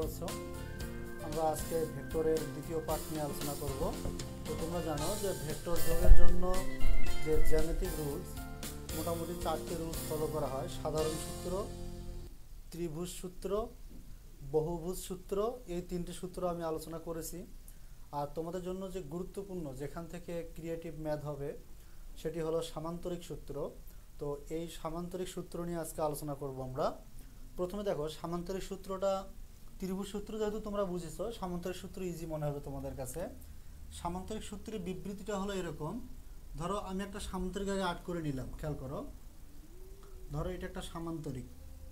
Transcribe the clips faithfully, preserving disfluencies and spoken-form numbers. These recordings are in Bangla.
আছো। আমরা আজকে ভেক্টরের দ্বিতীয় পার্ট নিয়ে আলোচনা করব। তো তোমরা জানো যে ভেক্টর যোগের জন্য যে জ্যামিতিক রুলস, মোটামুটি চারটি রুলস ফলো করা হয়। সাধারণ সূত্র, ত্রিভুজ সূত্র, বহুভুজ সূত্র, এই তিনটি সূত্র আমি আলোচনা করেছি। আর তোমাদের জন্য যে গুরুত্বপূর্ণ, যেখান থেকে ক্রিয়েটিভ ম্যাথ হবে, সেটি হলো সামান্তরিক সূত্র। তো এই সামান্তরিক সূত্র নিয়ে আজকে আলোচনা করব আমরা। প্রথমে দেখো, সামান্তরিক সূত্রটা ত্রিভুজ সূত্র যেহেতু তোমরা বুঝেছো, সামান্তরিক সূত্র ইজি মনে হবে তোমাদের কাছে। সামান্তরিক সূত্রের বিবৃতিটা হলো এরকম। ধরো আমি একটা সামান্তরিক আগে আট করে নিলাম, খেয়াল করো। ধরো এটা একটা সামান্তরিক,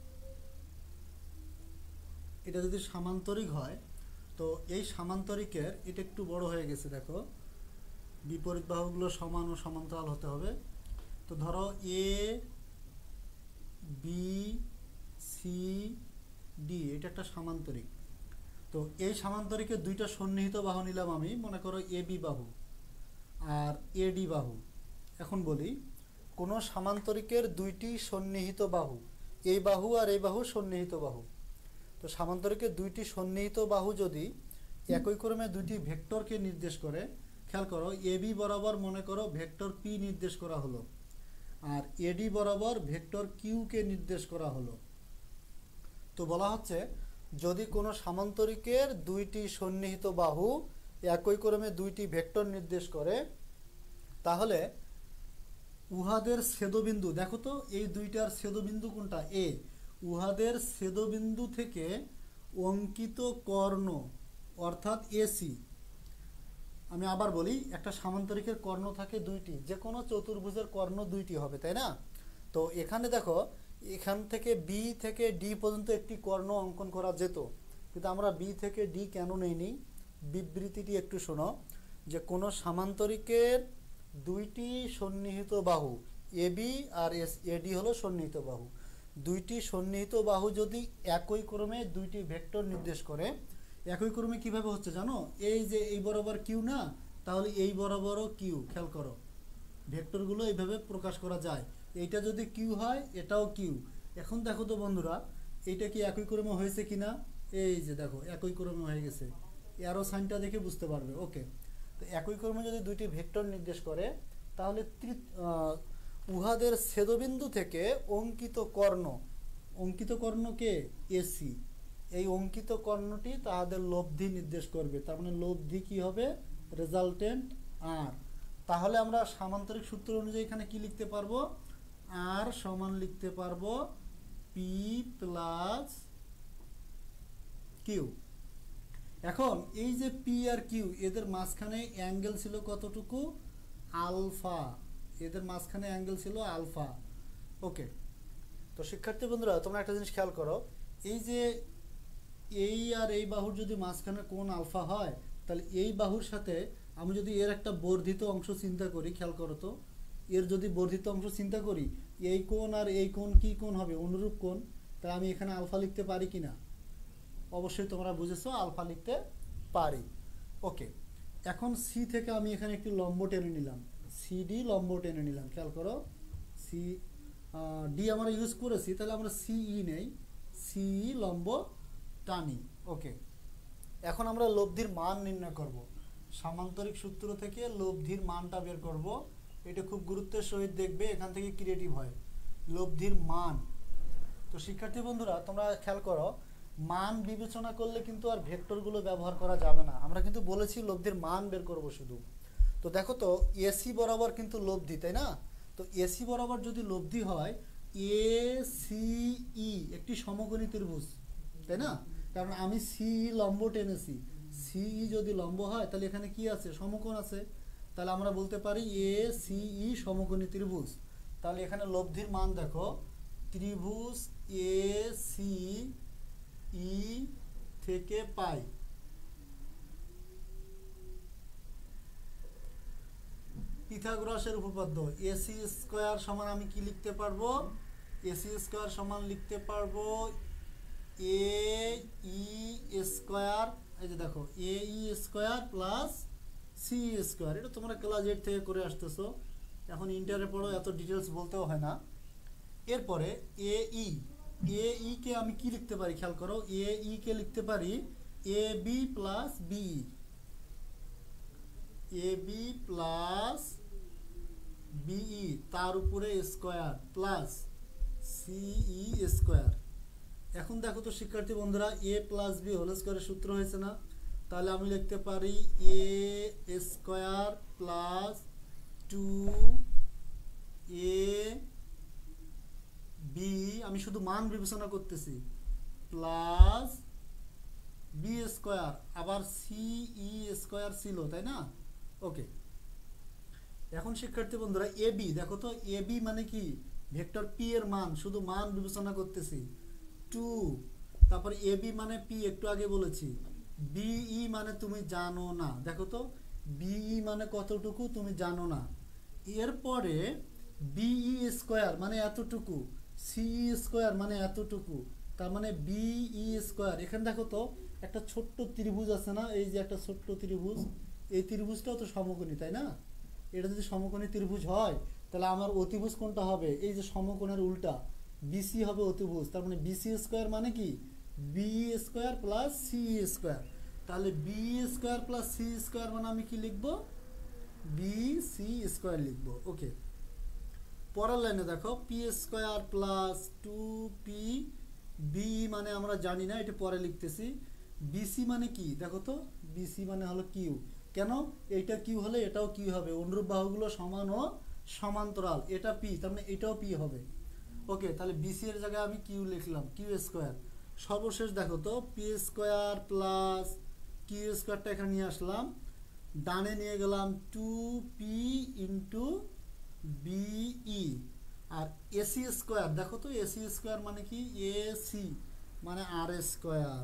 এটা যদি সামান্তরিক হয় তো এই সামান্তরিকের এটা একটু বড় হয়ে গেছে, দেখো বিপরীত বাহুগুলো সমান ও সমান্তরাল হতে হবে। তো ধরো এ বি সি ডি, এটা একটা সামান্তরিক। তো এই সামান্তরিকের দুইটা সন্নিহিত বাহু নিলাম আমি, মনে করো এ বি বাহু আর এ ডি বাহু। এখন বলি, কোনো সামান্তরিকের দুইটি সন্নিহিত বাহু, এই বাহু আর এই বাহু সন্নিহিত বাহু। তো সামান্তরিকের দুইটি সন্নিহিত বাহু যদি একই ক্রমে দুইটি ভেক্টরকে নির্দেশ করে, খেয়াল করো এ বি বরাবর মনে করো ভেক্টর পি নির্দেশ করা হলো, আর এডি বরাবর ভেক্টর কিউকে নির্দেশ করা হলো। তো বলা হচ্ছে, যদি কোনো সামান্তরিকের দুইটি সন্নিহিত বাহু একই ক্রমে দুইটি ভেক্টর নির্দেশ করে, তাহলে উহাদের ছেদবিন্দু, দেখো তো এই দুইটার ছেদবিন্দু কোনটা? এ। উহাদের ছেদবিন্দু থেকে অঙ্কিত কর্ণ অর্থাৎ এসি। আমি আবার বলি, একটা সামান্তরিকের কর্ণ থাকে দুইটি, যে কোনো চতুর্ভুজের কর্ণ দুইটি হবে, তাই না? তো এখানে দেখো, এখান থেকে বি থেকে ডি পর্যন্ত একটি কর্ণ অঙ্কন করা যেত, কিন্তু আমরা বি থেকে ডি কেন নেইনি? বিবৃতিটি একটু শোনো, যে কোনো সামান্তরিকের দুইটি সন্নিহিত বাহু, এ বি আর এস এডি হলো সন্নিহিত বাহু। দুইটি সন্নিহিত বাহু যদি একই ক্রমে দুইটি ভেক্টর নির্দেশ করে, একই ক্রমে কিভাবে হচ্ছে জানো? এই যে এই বরাবর কিউ না, তাহলে এই বরাবরও কিউ। খেয়াল করো, ভেক্টরগুলো এইভাবে প্রকাশ করা যায়। এইটা যদি কিউ হয়, এটাও কিউ। এখন দেখো তো বন্ধুরা, এইটা কি একই ক্রমে হয়েছে কিনা? এই যে দেখো, একই ক্রমে হয়ে গেছে। অ্যারো সাইনটা দেখে বুঝতে পারবে। ওকে, তো একই ক্রমে যদি দুইটি ভেক্টর নির্দেশ করে, তাহলে উহাদের ছেদবিন্দু থেকে অঙ্কিত কর্ণ, অঙ্কিত কর্ণকে এসি, এই অঙ্কিত কর্ণটি তাহাদের লব্ধি নির্দেশ করবে। তার মানে লব্ধি কি হবে? Resultant R. তাহলে আমরা সামান্তরিক সূত্র অনুযায়ী এখানে কি লিখতে পারবো? আর সমান লিখতে পারবো পি প্লাস কিউ। এখন এই যে পি আর কিউ, এদের মাঝখানে অ্যাঙ্গেল ছিল কতটুকু? আলফা। এদের মাঝখানে অ্যাঙ্গেল ছিল আলফা। ওকে, তো শিক্ষার্থী বন্ধুরা, তোমরা একটা জিনিস খেয়াল করো, এই যে এই আর এই বাহুর যদি মাঝখানে কোণ আলফা হয়, তাহলে এই বাহুর সাথে আমি যদি এর একটা বর্ধিত অংশ চিন্তা করি, খেয়াল করো তো, এর যদি বর্ধিত অংশ চিন্তা করি, এই কোণ আর এই কোণ কি কোণ হবে? অনুরূপ কোণ। তাই আমি এখানে আলফা লিখতে পারি কি না? অবশ্যই তোমরা বুঝেছো, আলফা লিখতে পারি। ওকে, এখন সি থেকে আমি এখানে একটি লম্ব টেনে নিলাম, সিডি লম্ব টেনে নিলাম। খেয়াল করো, সি ডি আমরা ইউজ করেছি, তাহলে আমরা সিই নেই, সিই লম্ব টানি। ওকে, এখন আমরা লব্ধির মান নির্ণয় করব। সামান্তরিক সূত্র থেকে লব্ধির মানটা বের করব। এটা খুব গুরুত্বের সহিত দেখবে, এখান থেকে ক্রিয়েটিভ হয়। লব্ধির মান। তো শিক্ষার্থী বন্ধুরা, তোমরা খেয়াল করো, মান বিবেচনা করলে কিন্তু আর ভেক্টরগুলো ব্যবহার করা যাবে না। আমরা কিন্তু বলেছি লব্ধির মান বের করব শুধু। তো দেখো তো, এসি বরাবর কিন্তু লব্ধি, তাই না? তো এসি বরাবর যদি লব্ধি হয়, এ সি ই একটি সমকোণী ত্রিভুজ, তাই না? কারণ আমি সি লম্ব টেনেছি, সিই যদি লম্ব হয়, তাহলে এখানে কি আছে? সমকোণ আছে। তাহলে আমরা বলতে পারি এ সি ই সমকোণী ত্রিভুজ। তাহলে এখানে লব্ধির মান দেখো, ত্রিভুজ এ সি ই থেকে পাই পিথাগোরাসের উপপাদ্য, এসি স্কোয়ার সমান আমি কি লিখতে পারবো? এসি স্কোয়ার সমান লিখতে পারবো এ ই স্কোয়ার। এই যে দেখো, A E square plus C square. এটা তোমরা ক্লাস এইট থেকে করে আসতেছো, এখন ইন্টারে পড়ো, এত ডিটেলস বলতেও হয় না। এরপরে এ ই এ ই কে আমি কি লিখতে পারি খেয়াল করো, এ ই কে লিখতে পারি A B plus B, A B plus BE তার উপরে স্কোয়ার প্লাস সিই স্কোয়ার। এখন দেখো তো শিক্ষার্থী বন্ধুরা, এ প্লাস বি হোল স্কোয়ারের সূত্র হয়েছে না? তাহলে আমি লিখতে পারি A square plus two A B, আমি শুধু মান বিবেচনা করতেছি, প্লাস বি স্কোয়ার, আবার সিই স্কোয়ার ছিল তাই না? ওকে, এখন শিক্ষার্থী বন্ধুরা এ বি দেখো তো, এ বি মানে কি ভেক্টর পি এর মান, শুধু মান বিবেচনা করতেছি টু, তারপর এ বি মানে পি একটু আগে বলেছি, বিই মানে তুমি জানো না, দেখো তো বিই মানে কতটুকু তুমি জানো না, এরপরে বিই স্কোয়ার মানে এতটুকু, সিই স্কোয়ার মানে এতটুকু, তার মানে বিই স্কোয়ার। এখানে দেখো তো একটা ছোট্ট ত্রিভুজ আছে না, এই যে একটা ছোট্ট ত্রিভুজ, এই ত্রিভুজটাও তো সমকোণী তাই না? এটা যদি সমকোণী ত্রিভুজ হয় তাহলে আমার অতিভুজ কোনটা হবে? এই যে সমকোণের উল্টা বিসি হবে অতিভুজ, তার মানে বিসি স্কোয়ার মানে কি B square plus C square. তাহলে B square plus C square মানে আমি কি লিখব? বি সি স্কোয়ার লিখব। ওকে, পরের লাইনে দেখো P square plus two P B মানে আমরা জানি না, এটা পরে লিখতেছি। বিসি মানে কি দেখো তো, বিসি মানে হলো কিউ, কেন এইটা কিউ হলে এটাও কিউ হবে, অনুরূপ বাহুগুলো সমান ও সমান্তরাল, এটা পি তার মানে এটাও পি হবে। ওকে, তাহলে বিসি এর জায়গায় আমি কিউ লিখলাম, কিউ স্কোয়ার। সর্বশেষ দেখো তো পি স্কোয়ার প্লাস কিউ স্কোয়ারটা এখানে নিয়ে আসলাম, ডানে নিয়ে গেলাম টু পি ইন্টু বিই, আর এসি স্কোয়ার দেখো তো, এসি স্কোয়ার মানে কি এসি মানে আর স্কোয়ার,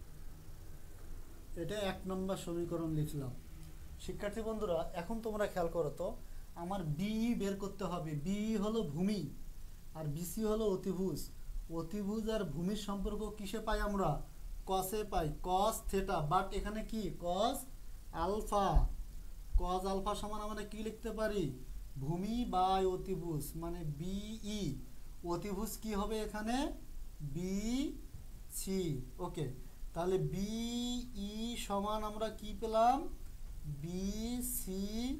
এটা এক নম্বর সমীকরণ লিখলাম। শিক্ষার্থী বন্ধুরা এখন তোমরা খেয়াল করো তো, আমার বিই বের করতে হবে, বিই হলো ভূমি আর বিসি হলো অতিভুজ, অতিভুজ আর ভূমির সম্পর্ক কিসে পাই আমরা? কসে পাই, কস থেটা, বাট এখানে কি কস আলফা, কস আলফা সমান আমরা কি লিখতে পারি? ভূমি বাই অতিভুজ মানে বিই, অতিভুজ কি হবে এখানে? B C. ওকে, তাহলে বিই সমান আমরা কি পেলাম? B C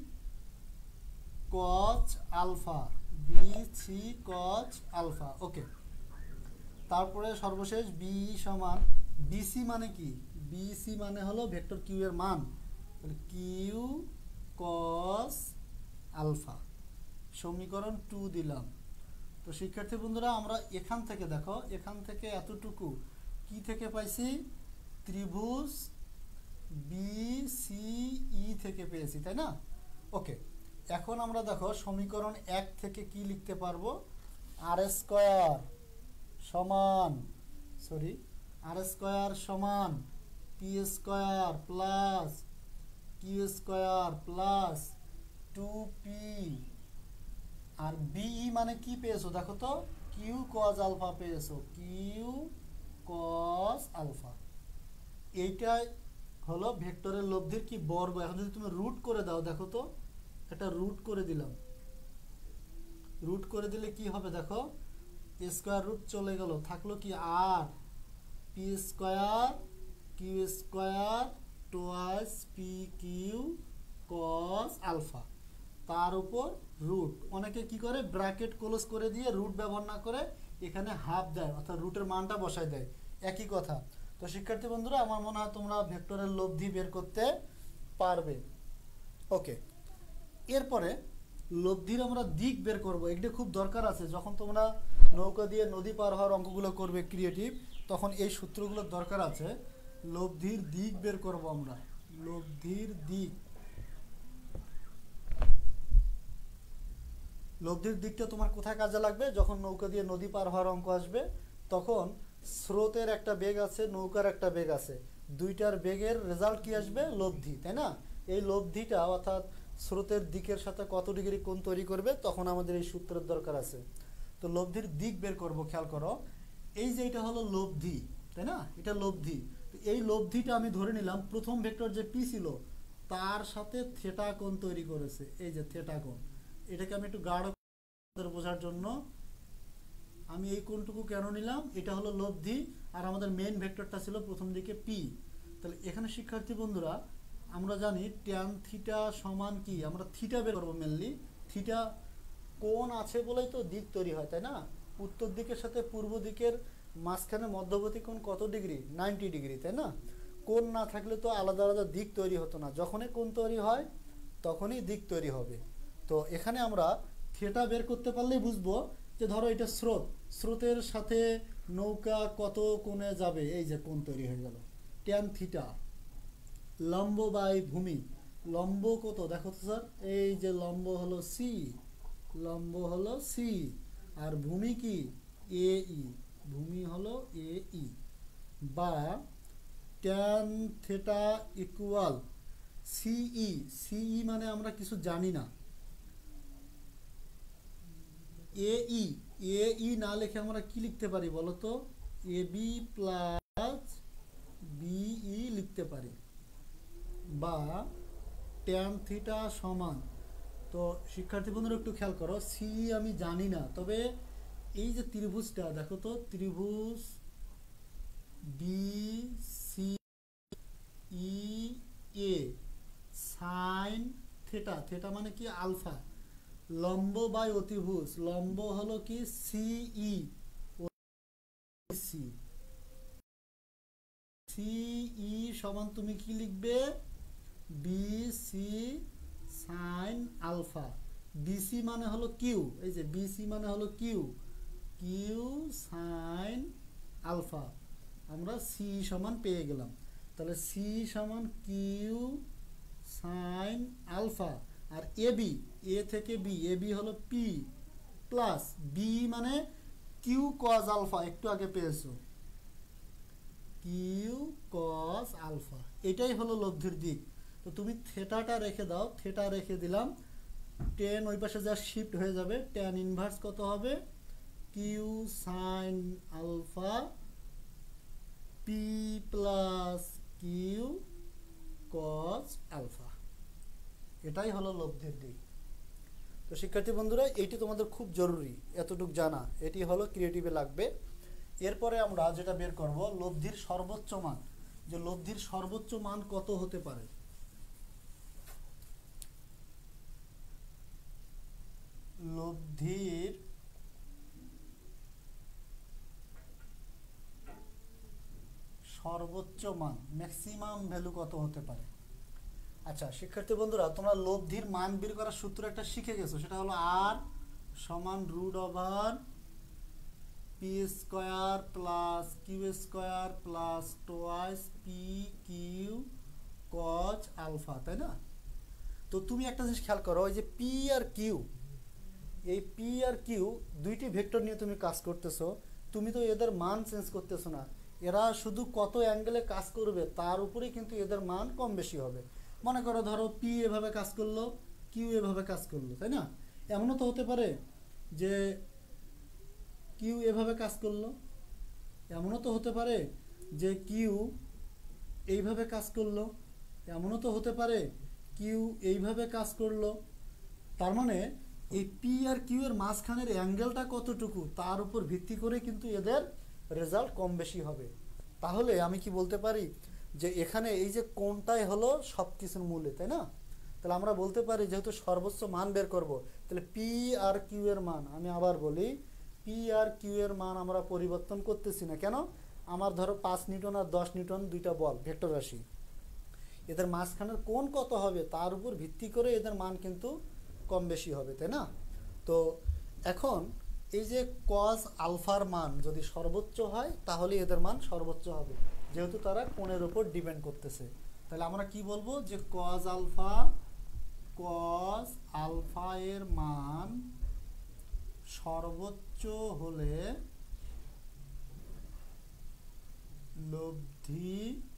cos alpha, B C cos alpha. Okay, তারপরে সর্বশেষ বিই সমান বিসি মানে কি? বিসি মানে হলো ভেক্টর কিউ এর মান, তাহলে কিউ কস আলফা, সমীকরণ টু দিলাম। তো শিক্ষার্থী বন্ধুরা আমরা এখান থেকে দেখো, এখান থেকে এতটুকু কি থেকে পাইছি? ত্রিভুজ বিসিই থেকে পেয়েছি তাই না? ওকে, এখন আমরা দেখো সমীকরণ এক থেকে কি লিখতে পারবো? আর স্কোয়ার সমান সরি আর স্কোয়ার সমান P square plus Q square plus two P, আর বিই মানে কি পেয়েছো দেখো তো? কিউ কজ আলফা পেয়েছো, কিউ কজ আলফা। এইটাই হলো ভেক্টরের লব্ধির কি বর্গ। এখন যদি তুমি রুট করে দাও দেখো তো, এটা রুট করে দিলাম, রুট করে দিলে কি হবে দেখো, স্কোয়ার রুট চলে গেল, থাকলো কি আর P square Q square twice P Q cos alpha, তার উপর রুট। অনেকে কি করে ব্র্যাকেট ক্লোজ করে দিয়ে রুট ব্যবহার না করে এখানে হাফ দেয়, অর্থাৎ রুটের মানটা বসায় দেয়, একই কথা। তো শিক্ষার্থী বন্ধুরা আমার মনে হয় তোমরা ভেক্টরের লব্ধি বের করতে পারবে। ওকে, এরপরে লব্ধির আমরা দিক বের করব, এটা খুব দরকার আছে। যখন তোমরা নৌকা দিয়ে নদী পার হওয়ার অঙ্কগুলো করবে ক্রিয়েটিভ, তখন এই সূত্রগুলোর দরকার আছে। লব্ধির দিক বের করব আমরা, লব্ধির দিক। লব্ধির দিকটা তোমার কোথায় কাজে লাগবে? যখন নৌকা দিয়ে নদী পার হওয়ার অঙ্ক আসবে, তখন স্রোতের একটা বেগ আছে, নৌকার একটা বেগ আছে, দুইটার বেগের রেজাল্ট কি আসবে? লব্ধি, তাই না? এই লব্ধিটা অর্থাৎ স্রোতের দিকের সাথে কত ডিগ্রি কোণ তৈরি করবে, তখন আমাদের এই সূত্রের দরকার আছে। তো লব্ধির দিক বের করব, খেয়াল করো, এই যে এটা হলো লব্ধি, তাই না? এটা লব্ধি। তো এই লব্ধিটা আমি ধরে নিলাম প্রথম ভেক্টর যে পি ছিল তার সাথে থেটা কোণ তৈরি করেছে, এই যে থেটা কোণ। এটাকে আমি একটু গাঢ় বোঝার জন্য আমি এই কোণটুকু কেন নিলাম, এটা হলো লব্ধি আর আমাদের মেইন ভেক্টরটা ছিল প্রথম দিকে পি। তাহলে এখানে শিক্ষার্থী বন্ধুরা আমরা জানি ট্যান থিটা সমান কি, আমরা থিটা বের করবো মেনলি। থিটা কোণ আছে বলেই তো দিক তৈরি হয়, তাই না? উত্তর দিকের সাথে পূর্ব দিকের মাঝখানে মধ্যবর্তী কোণ কত ডিগ্রি? নাইনটি ডিগ্রি, তাই না? কোণ না থাকলে তো আলাদা আলাদা দিক তৈরি হতো না, যখনই কোণ তৈরি হয় তখনই দিক তৈরি হবে। তো এখানে আমরা থিটা বের করতে পারলেই বুঝবো যে ধরো এটা স্রোত, স্রোতের সাথে নৌকা কত কোণে যাবে, এই যে কোণ তৈরি হয়ে গেল ট্যান থিটা। লম্ব বাই ভূমি, লম্ব কত দেখো তো স্যার, এই যে লম্ব হলো সি, লম্ব হলো সি, আর ভূমি কি এ ই, ভূমি হলো এ ই, বা ট্যান থিটা ইকুয়াল সিই, সিই মানে আমরা কিছু জানি না, এ ই, এ ই না লিখে আমরা কি লিখতে পারি বলো তো, এ বি প্লাস বিই লিখতে পারি, বা ট্যান থিটা সমান। তো শিক্ষার্থী বন্ধুরা একটু খেয়াল করো, সি আমি জানি না, তবে এই যে ত্রিভুজটা দেখো তো, ত্রিভুজ B C E A sine theta, theta মানে কি আলফা, লম্ব বাই অতিভুজ, লম্ব হলো কি সিই, সি সিই সমান তুমি কি লিখবে, B C sine alpha, BC মানে হলো কিউ, এই যে বিসি মানে হলো কিউ, কিউ সাইন আলফা, আমরা সি সমান পেয়ে গেলাম। তাহলে সি সমান কিউ সাইন আলফা, আর এ বি, এ থেকে বি, এ বি হলো পি প্লাস বি মানে কিউ কজ আলফা, একটু আগে পেয়েছো কিউ কজ আলফা, এটাই হলো লব্ধির দিক। তো তুমি থেটাটা রেখে দাও, থেটা রেখে দিলাম, টেন ওই পাশে যা শিফট হয়ে যাবে, টেন ইনভার্স কত হবে, Q sine alpha P plus Q cos alpha, এটাই হলো লব্ধির দিক। তো শিক্ষার্থী বন্ধুরা এইটি তোমাদের খুব জরুরি এতটুকু জানা, এটি হলো ক্রিয়েটিভে লাগবে। এরপরে আমরা যেটা বের করব লব্ধির সর্বোচ্চ মান, যে লব্ধির সর্বোচ্চ মান কত হতে পারে। লব্ধির সর্বোচ্চ মান ম্যাক্সিমাম ভ্যালু কত হতে পারে। আচ্ছা শিক্ষার্থী বন্ধুরা তোমরা লব্ধির মান বের করার সূত্র একটা শিখে গেছো, সেটা হলো আর সমান root over P square plus Q square plus twice P Q cos alpha, তাই না? তো তুমি একটা জিনিস খেয়াল করো, ওই যে পি আর কিউ, এই পি আর কিউ দুইটি ভেক্টর নিয়ে তুমি কাজ করতেছো, তুমি তো এদের মান চেঞ্জ করতেছো না, এরা শুধু কত অ্যাঙ্গেলে কাজ করবে তার উপরেই কিন্তু এদের মান কম বেশি হবে। মনে করো ধরো পি এভাবে কাজ করলো, কিউ এভাবে কাজ করলো, তাই না? এমনও তো হতে পারে যে কিউ এভাবে কাজ করলো, এমনও তো হতে পারে যে কিউ এইভাবে কাজ করলো, এমনও তো হতে পারে কিউ এইভাবে কাজ করলো। তার মানে এই পি আর কিউ এর মাঝখানের অ্যাঙ্গেলটা কতটুকু তার উপর ভিত্তি করে কিন্তু এদের রেজাল্ট কম বেশি হবে। তাহলে আমি কি বলতে পারি যে এখানে এই যে কোণটাই হলো সব কিছুর মূলে, তাই না? তাহলে আমরা বলতে পারি যেহেতু সর্বোচ্চ মান বের করব, তাহলে পি আর কিউ এর মান, আমি আবার বলি পি আর কিউ এর মান আমরা পরিবর্তন করতেছি না, কেন? আমার ধরো পাঁচ নিউটন আর দশ নিউটন দুইটা বল ভেক্টর রাশি, এদের মাঝখানের কোণ কত হবে তার উপর ভিত্তি করে এদের মান কিন্তু কম বেশি হবে, তাই না? তো এখন এই যে কজ আলফার মান যদি সর্বোচ্চ হয় তাহলে এদের মান সর্বোচ্চ হবে, যেহেতু তারা কোণের উপর ডিপেন্ড করতেছে। তাহলে আমরা কি বলবো যে কজ আলফা, কজ আলফা এর মান সর্বোচ্চ হলে লব্ধি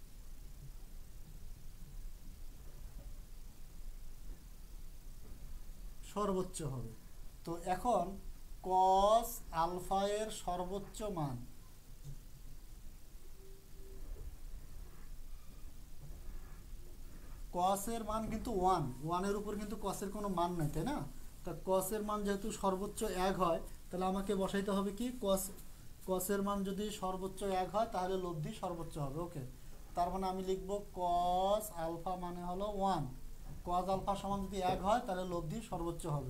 সর্বোচ্চ হবে। তো এখন কস আলফা এর সর্বোচ্চ মান, কস এর মান কিন্তু ওয়ান, ওয়ানের উপর কিন্তু কসের কোনো মান নেই, তাই না? তা কসের মান যেহেতু সর্বোচ্চ এক হয় তাহলে আমাকে বসাইতে হবে কি কস কসের মান যদি সর্বোচ্চ এক হয় তাহলে লব্ধি সর্বোচ্চ হবে। ওকে, তার মানে আমি লিখব কস আলফা মানে হলো ওয়ান। কস আলফা সমান যদি এক হয় তাহলে লব্ধি সর্বোচ্চ হবে।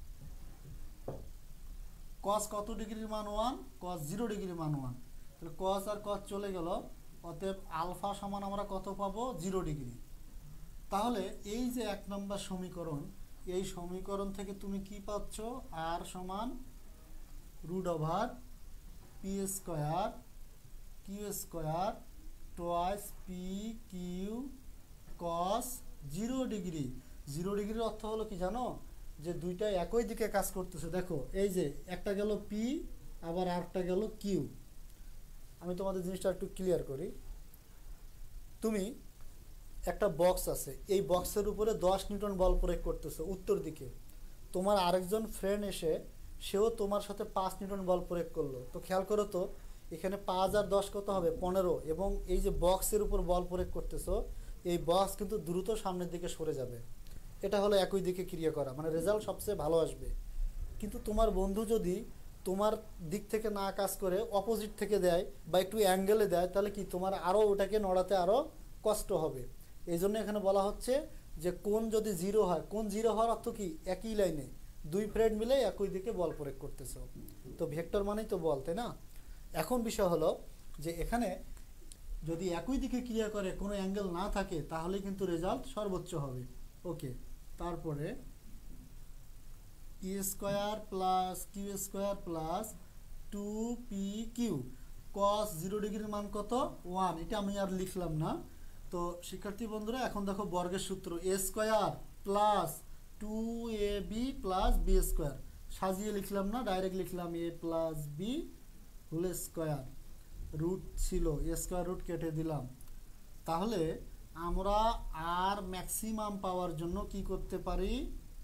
কস কত ডিগ্রির মান ওয়ান? কস জিরো ডিগ্রির মান ওয়ান। তাহলে কস আর কস চলে গেল, অতএব আলফা সমান আমরা কত পাবো? Zero degree. তাহলে এই যে এক নম্বর সমীকরণ, এই সমীকরণ থেকে তুমি কি পাচ্ছ? আর সমান root over P square Q square twice P Q cos zero degree. Zero ডিগ্রির অর্থ হলো কি জানো? যে দুইটা একই দিকে কাজ করতেছে। দেখো এই যে একটা গেল পি, আবার আরেকটা গেল কিউ। আমি তোমাদের জিনিসটা একটু ক্লিয়ার করি। তুমি একটা বক্স আছে, এই বক্সের উপরে দশ নিউটন বল প্রয়োগ করতেছো উত্তর দিকে। তোমার আরেকজন ফ্রেন্ড এসে সেও তোমার সাথে পাঁচ নিউটন বল প্রয়োগ করলো। তো খেয়াল করো তো, এখানে পাঁচ আর দশ কত হবে? পনেরো। এবং এই যে বক্সের উপর বল প্রয়োগ করতেছো, এই বক্স কিন্তু দ্রুত সামনের দিকে সরে যাবে। এটা হলো একই দিকে ক্রিয়া করা, মানে রেজাল্ট সবচেয়ে ভালো আসবে। কিন্তু তোমার বন্ধু যদি তোমার দিক থেকে না কাজ করে অপোজিট থেকে দেয় বা একটু অ্যাঙ্গেলে দেয়, তাহলে কি তোমার আরও ওটাকে নড়াতে আরও কষ্ট হবে। এই জন্য এখানে বলা হচ্ছে যে কোণ যদি জিরো হয়, কোণ জিরো হওয়ার অর্থ কি? একই লাইনে দুই ফ্রেন্ড মিলে একই দিকে বল প্রয়োগ করতেছ। তো ভেক্টর মানেই তো বল, তাই না? এখন বিষয় হলো যে এখানে যদি একই দিকে ক্রিয়া করে কোনো অ্যাঙ্গেল না থাকে তাহলে কিন্তু রেজাল্ট সর্বোচ্চ হবে। ওকে, তারপরে E square plus Q square plus two P Q cos zero ডিগ্রির মান কত? ওয়ান। এটা আমি আর লিখলাম না। তো শিক্ষার্থী বন্ধুরা এখন দেখো বর্গের সূত্র, A square plus two A B plus B square. সাজিয়ে লিখলাম না, ডাইরেক্ট লিখলাম A plus B whole square. Root ছিল, এ স্কোয়ার রুট কেটে দিলাম। তাহলে আমরা আর ম্যাক্সিমাম পাওয়ার জন্য কি করতে পারি?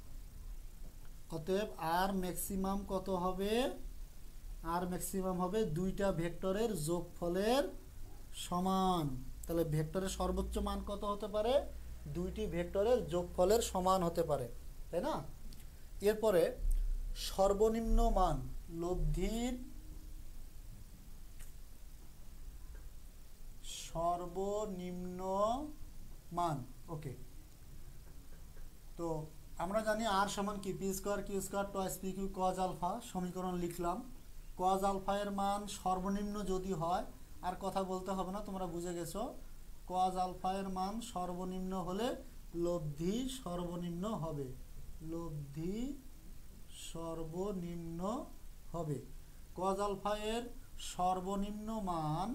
অতএব আর ম্যাক্সিমাম কত হবে? আর ম্যাক্সিমাম হবে দুইটা ভেক্টরের যোগফলের সমান। তাহলে ভেক্টরের সর্বোচ্চ মান কত হতে পারে? দুইটি ভেক্টরের যোগফলের সমান হতে পারে, তাই না? এরপরে সর্বনিম্ন মান, লব্ধির সর্বনিম্ন মান। ওকে, তো আমরা জানি আর সমান কি? P square Q square twice P Q cos alpha. সমীকরণ লিখলাম। কজ আলফা এর মান সর্বনিম্ন যদি হয়, আর কথা বলতে হবে না, তোমরা বুঝে গেছো। কজ আলফা এর মান সর্বনিম্ন হলে লব্ধি সর্বনিম্ন হবে। লব্ধি সর্বনিম্ন হবে। কজ আলফা এর সর্বনিম্ন মান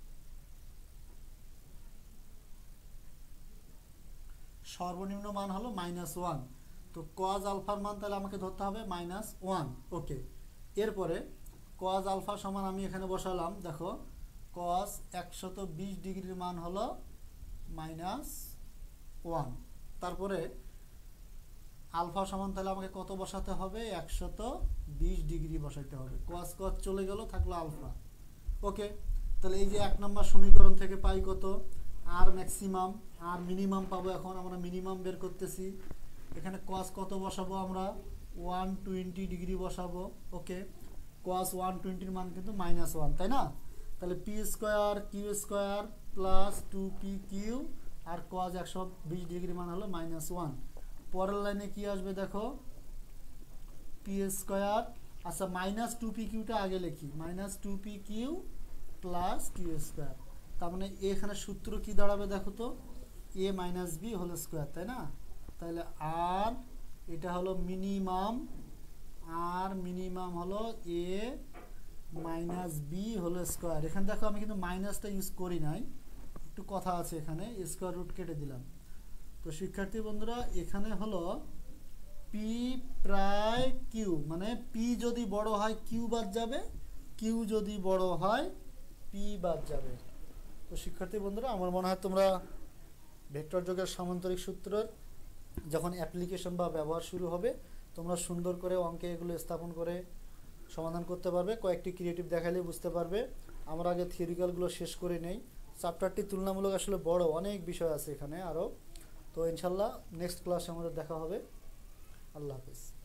সর্বনিম্ন মান হলো মাইনাস ওয়ান। তো কজ আলফার মান তাহলে আমাকে ধরতে হবে মাইনাস ওয়ান। ওকে, এরপরে কজ আলফা সমান আমি এখানে বসালাম। দেখো কস একশত বিশ ডিগ্রির মান হলো মাইনাস ওয়ান। তারপরে আলফা সমান তাহলে আমাকে কত বসাতে হবে? একশত বিশ ডিগ্রি বসাইতে হবে। কস কস চলে গেল, থাকলো আলফা। ওকে, তাহলে এই যে এক নম্বর সমীকরণ থেকে পাই কত? আর ম্যাক্সিমাম আর মিনিমাম পাবো। এখন আমরা মিনিমাম বের করতেছি। এখানে কস কত বসাবো? আমরা ওয়ান টোয়েন্টি ডিগ্রি বসাবো। ওকে, কস ওয়ান টোয়েন্টির মান কিন্তু মাইনাস ওয়ান, তাই না? তাহলে P square Q square plus two P Q আর কস একশো বিশ ডিগ্রি মান হলো মাইনাস ওয়ান। পরের লাইনে কি আসবে দেখো? পি স্কোয়ার, আচ্ছা মাইনাস টু পি কিউটা আগে লিখি, minus two P Q plus Q square. তার মানে এখানে সূত্র কি দাঁড়াবে দেখো তো? A minus B whole square, তাই না? তাহলে আর এটা হলো মিনিমাম, আর মিনিমাম হলো A minus B whole square. এখানে দেখো আমি কিন্তু মাইনাসটা ইউজ করি নাই, একটু কথা আছে এখানে, স্কোয়ার রুট কেটে দিলাম। তো শিক্ষার্থী বন্ধুরা এখানে হলো পি প্রায় কিউ, মানে পি যদি বড় হয় কিউ বাদ যাবে, কিউ যদি বড় হয় পি বাদ যাবে। তো শিক্ষার্থী বন্ধুরা আমার মনে হয় তোমরা ভেক্টর যোগের সামান্তরিক সূত্রের যখন অ্যাপ্লিকেশন বা ব্যবহার শুরু হবে তোমরা সুন্দর করে অঙ্কে এগুলো স্থাপন করে সমাধান করতে পারবে। কয়েকটি ক্রিয়েটিভ দেখালে বুঝতে পারবে। আমরা আগে থিওরিক্যালগুলো শেষ করে নেই। চ্যাপ্টারটি তুলনামূলক আসলে বড়, অনেক বিষয় আছে এখানে আরও। তো ইনশাল্লাহ নেক্সট ক্লাসে আমাদের দেখা হবে। আল্লাহ হাফেজ।